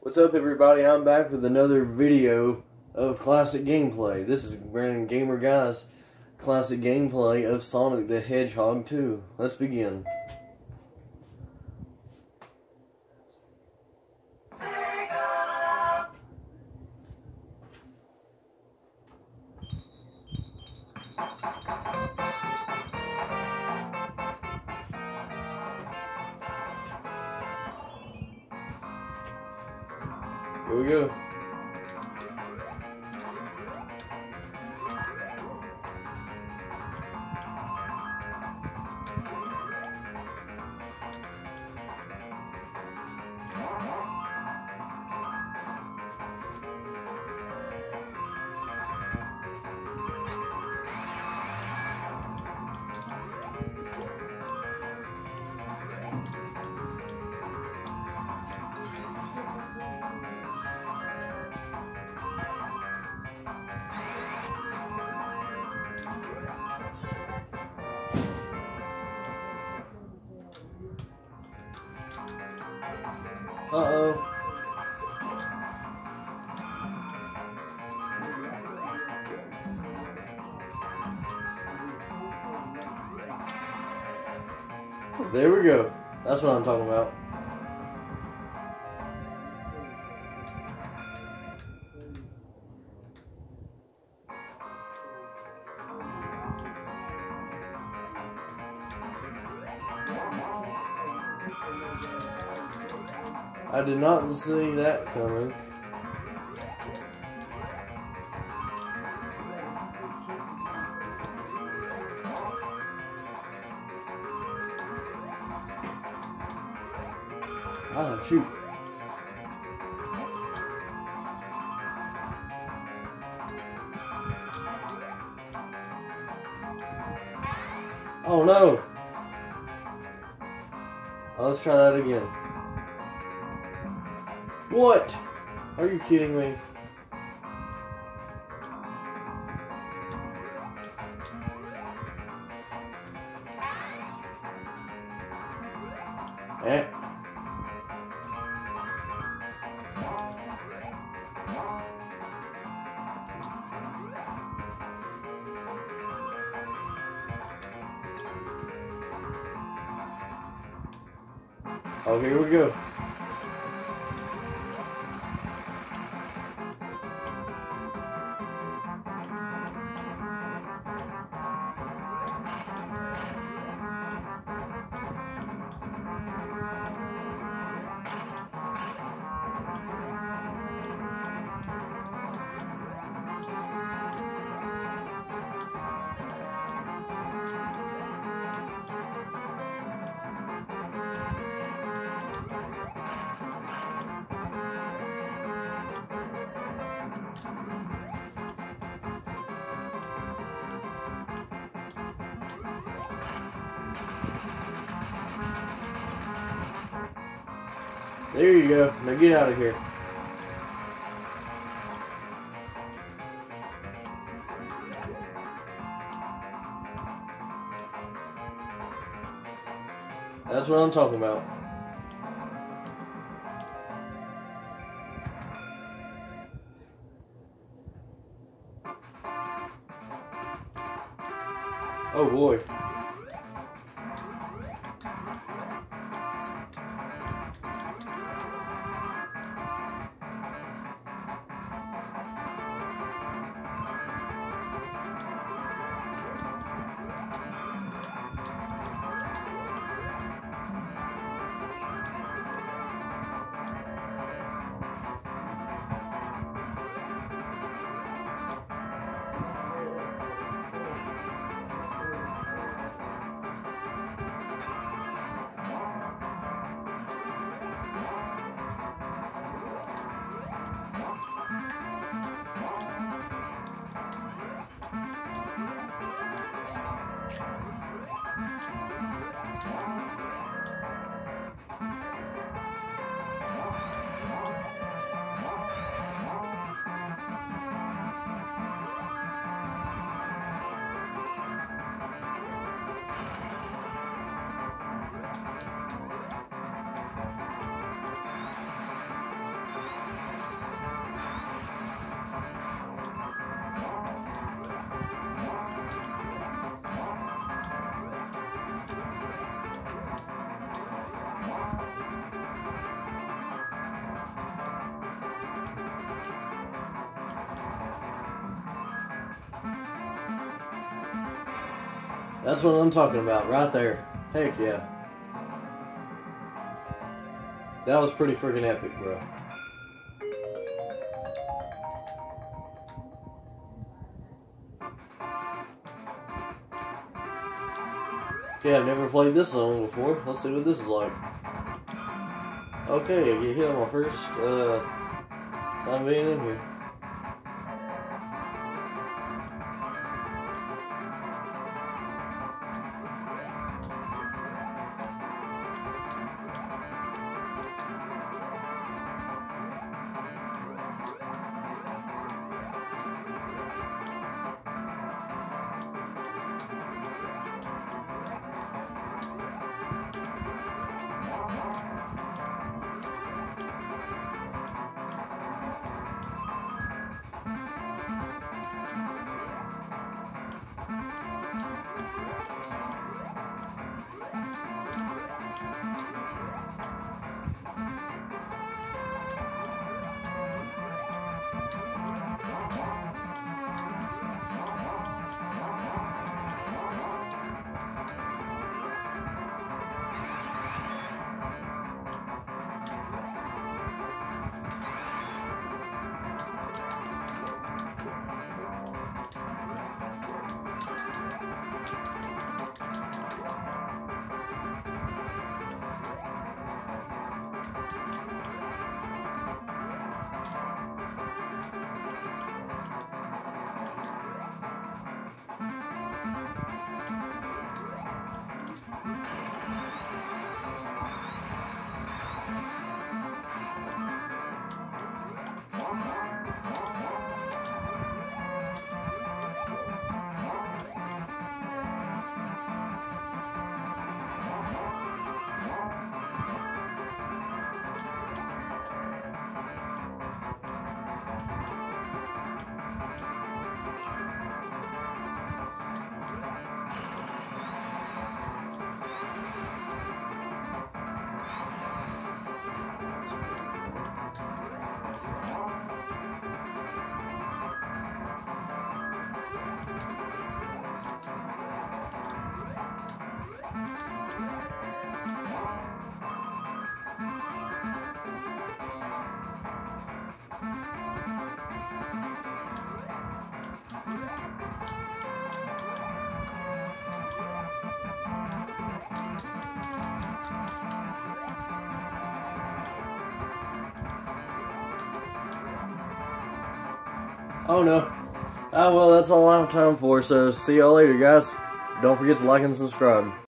What's up, everybody? I'm back with another video of classic gameplay. This is Brandon Gamer Guy's classic gameplay of Sonic the Hedgehog 2. Let's begin. Here we go. Uh-oh. There we go. That's what I'm talking about. I did not see that coming. Ah, shoot. Oh no. Oh, let's try that again. What? Are you kidding me? Eh. Oh, here we go. There you go. Now get out of here. That's what I'm talking about. Oh boy. That's what I'm talking about, right there. Heck yeah. That was pretty freaking epic, bro. Okay, I've never played this song before. Let's see what this is like. Okay, I get hit on my first time being in here. Oh no. Oh well, that's all I have time for, so see y'all later, guys. Don't forget to like and subscribe.